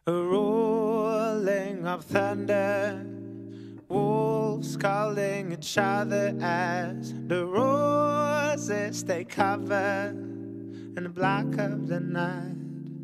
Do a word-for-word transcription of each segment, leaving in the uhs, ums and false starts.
a rolling of thunder, wolves calling each other as the roses they cover in the black of the night.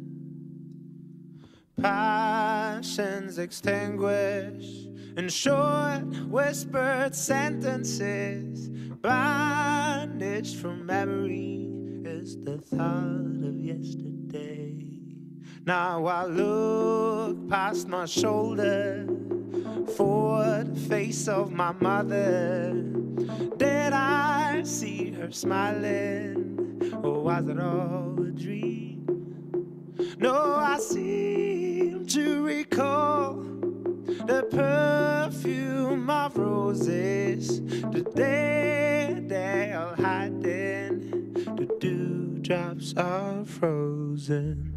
Passions extinguished in short whispered sentences, banished from memory is the thought of yesterday. Now I look past my shoulder for the face of my mother. Did I see her smiling, or was it all a dream? No, I seem to recall the perfume of roses, the day they are hiding, the dewdrops are frozen.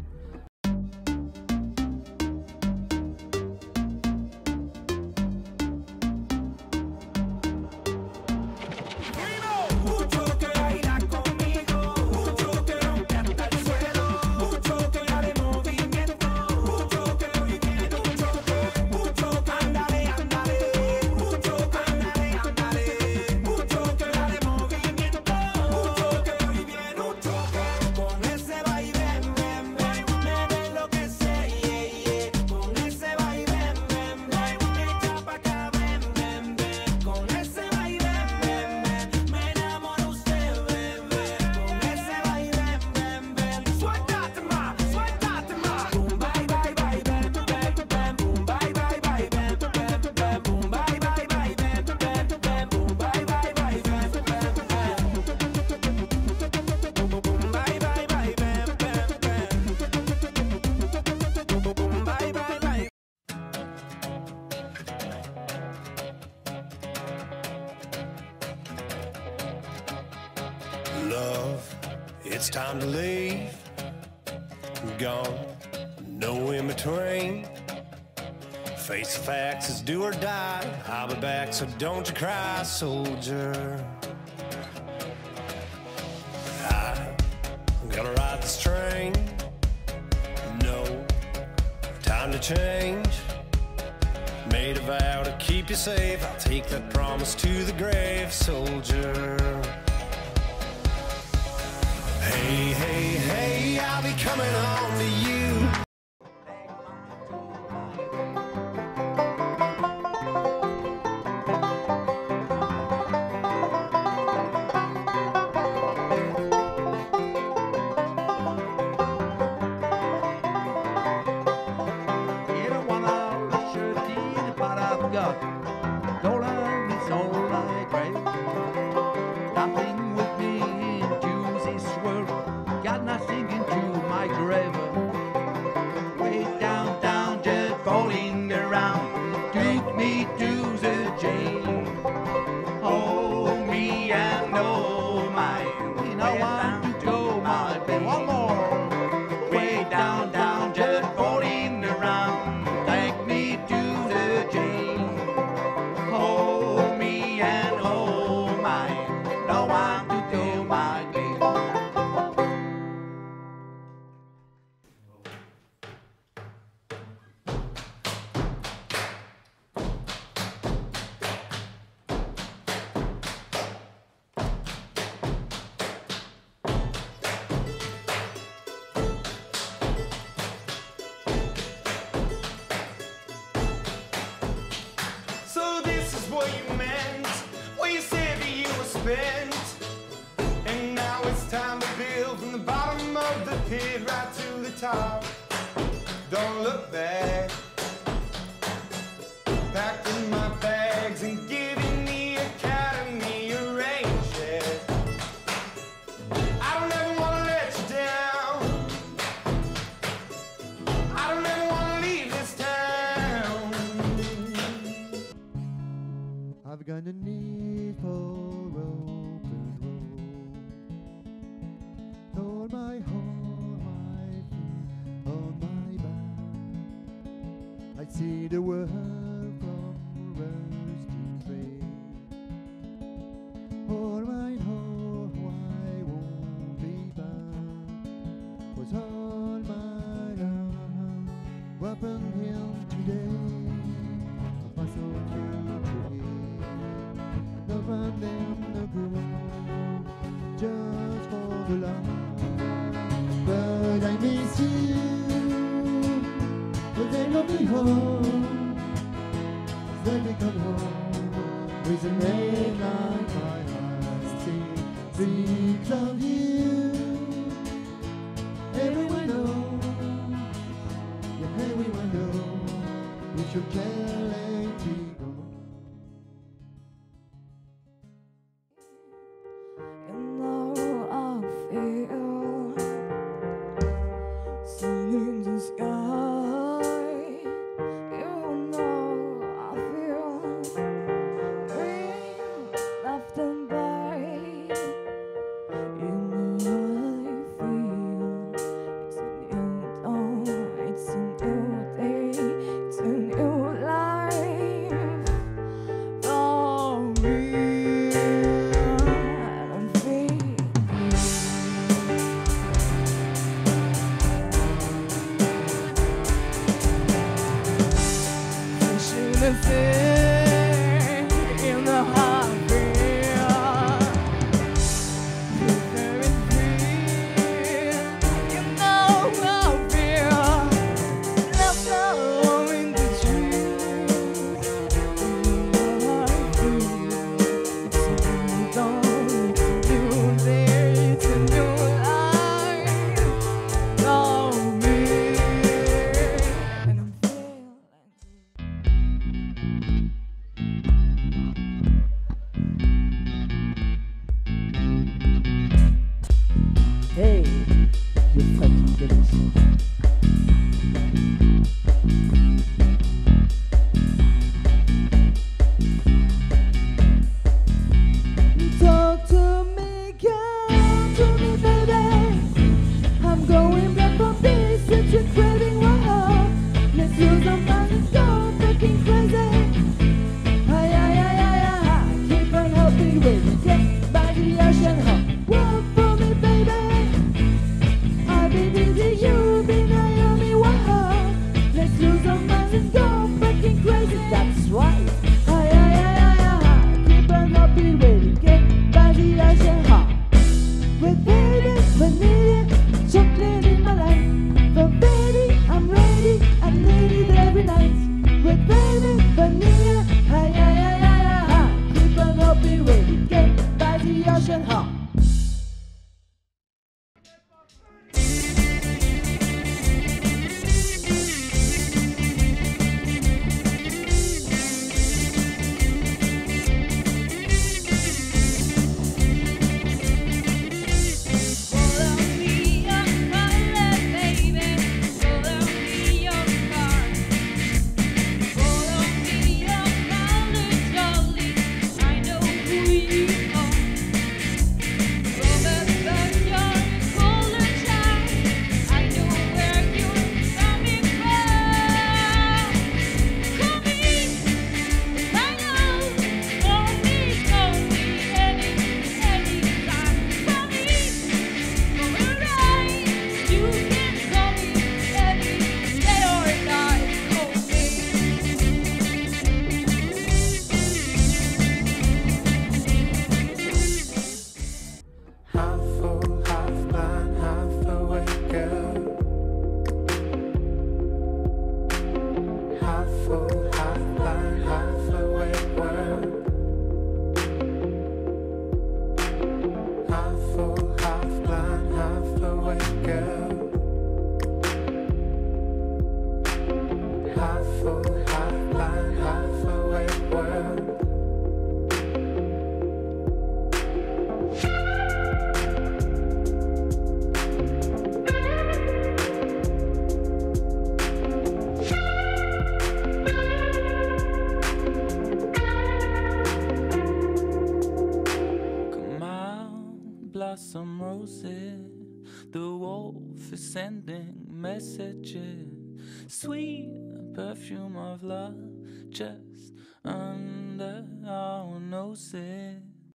Love, it's time to leave. Gone, no in between. Face the facts, it's do or die. I'll be back, so don't you cry, soldier. I'm gonna ride this train. No time to change. Made a vow to keep you safe. I'll take that promise to the grave, soldier. Hey, hey, hey, I'll be coming home to you. You don't wanna rush your deed, but I've got Dolan is all I crave. Nothing with me into this world, got nothing into my grave. Way down, down, just falling around, took me to the jail. Hold me and know my, you know I want to go my way. One more. Way down, down, just falling around, take me to the jail. Hold me and hold mine, no one to do my way. So this is what you meant, what you said that you were spent. And now it's time to build from the bottom of the pit right to the top. Don't look back. Packing my bags and giving the academy a rain check. I don't ever want to let you down. I don't ever want to leave this town. I've got a need for open road. All my whole life on my back. I see the world from rusty trade. All my whole I won't be back. 'Cause all my love up on him today. My soul can't trade. No fun them, no good, just for the love. But I miss you, but they love me home. Let me come home with a name like my heart. Sing, dreams of you. Everyone knows, yeah, everyone knows, if you can't let me go. You know I feel sun in the sky. You know I feel rain left and by. You know I feel it's a new dawn, it's a new day, it's a new life for me. And I'm free. Fishing the sea in the heartbeat. Very free. You know how I feel. Left alone in the trees. You know how I feel. It's a new dawn, it's a new day, it's a new life for me. And I'm feeling. Hey, you fucking bitch. Talk to me, come to me, baby. I'm going back from this, such a craving, wow. Let's lose our minds and go fucking crazy. Ay, ay, ay, ay, ay, keep on helping with get by the ocean, huh? Walk for me, baby. I've been easy, you've been Miami, wow. Let's lose our minds and go fucking crazy. That's right. Ay, ay, ay, ay, ay, keep on helping with get by the ocean, huh? With baby, vanilla, chocolate in my life. But baby, I'm ready, I need it every night. With baby, vanilla, ay, ay, ay, ay, ay, ay. Keep on helping with get by the ocean, huh? Half full, half blind, half awake, girl. Half full, half blind, half awake world. Half full, half blind, half awake, girl. Half full, half blind, half awake world. Come out, blossom roses. The wolf is sending messages. Sweet perfume of love just under our noses.